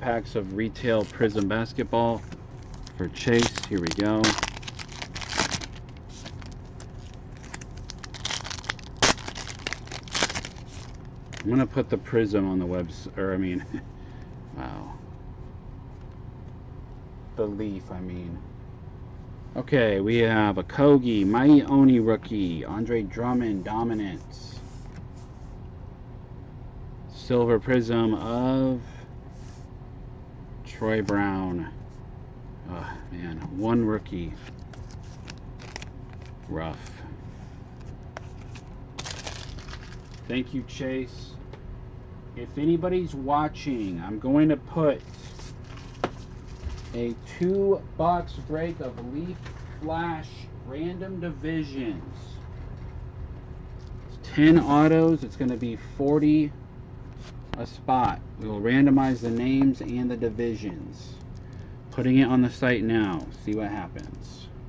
packs of retail Prizm basketball for Chase. Here we go. I'm gonna put the Prizm on the website, or I mean, wow, the Leaf, I mean. Okay, we have a Kogi, Mighty Oni rookie, Andre Drummond, Dominance, Silver Prizm of Troy Brown. Oh man, one rookie. Rough. Thank you, Chase. If anybody's watching, I'm going to put a 2-box break of Leaf Flash Random Divisions. It's 10 autos. It's going to be 40 a spot. We will randomize the names and the divisions. Putting it on the site now. See what happens.